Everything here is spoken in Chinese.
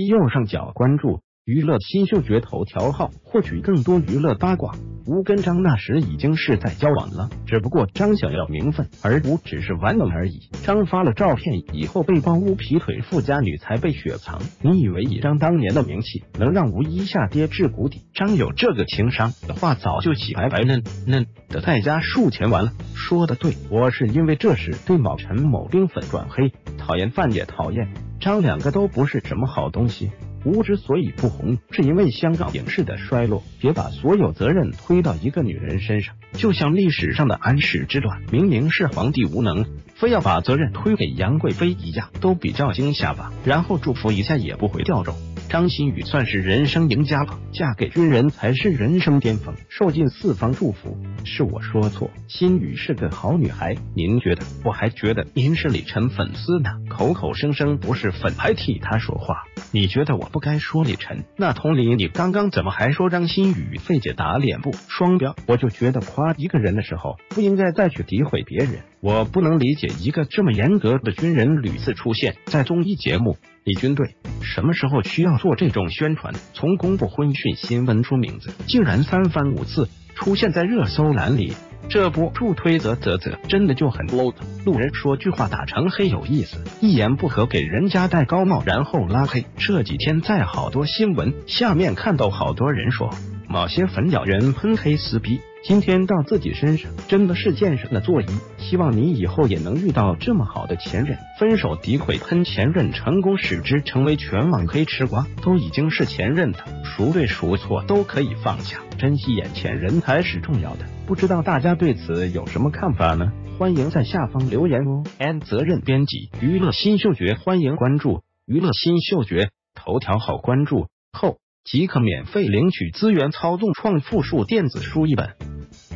右上角关注娱乐新秀角头条号，获取更多娱乐八卦。吴跟张那时已经是在交往了，只不过张想要名分，而吴只是玩弄而已。张发了照片以后，被曝吴劈腿富家女才被雪藏。你以为以张当年的名气能让吴一下跌至谷底？张有这个情商的话，早就洗白白嫩嫩的在家数钱完了。说的对，我是因为这事对某陈某冰粉转黑，讨厌范也讨厌张，两个都不是什么好东西。吴之所以不红，是因为香港影视的衰落。别把所有责任推到一个女人身上，就像历史上的安史之乱，明明是皇帝无能，非要把责任推给杨贵妃一样，都比较惊吓吧。然后祝福一下也不会掉肉。张馨予算是人生赢家了，嫁给军人才是人生巅峰，受尽四方祝福。是我说错，馨予是个好女孩，您觉得？我还觉得您是李晨粉丝呢，口口声声不是粉还替他说话。你觉得我不该说李晨？那同理，你刚刚怎么还说张馨予费解打脸部双标？我就觉得夸一个人的时候，不应该再去诋毁别人。我不能理解一个这么严格的军人屡次出现在综艺节目里，军队什么时候需要做这种宣传？从公布婚讯新闻出名字，竟然3番5次出现在热搜栏里，这不助推啧，真的就很 low 的。路人说句话打成黑有意思，一言不合给人家戴高帽然后拉黑。这几天在好多新闻下面看到好多人说某些粉咬人喷黑撕逼，今天到自己身上真的是见识了座椅。希望你以后也能遇到这么好的前任。分手诋毁喷前任成功使之成为全网黑吃瓜，都已经是前任的，孰对孰错都可以放下，珍惜眼前人才是重要的。不知道大家对此有什么看法呢？欢迎在下方留言哦。责任编辑娱乐新秀角，欢迎关注娱乐新秀角头条号，关注后即可免费领取资源操纵创复数电子书1本。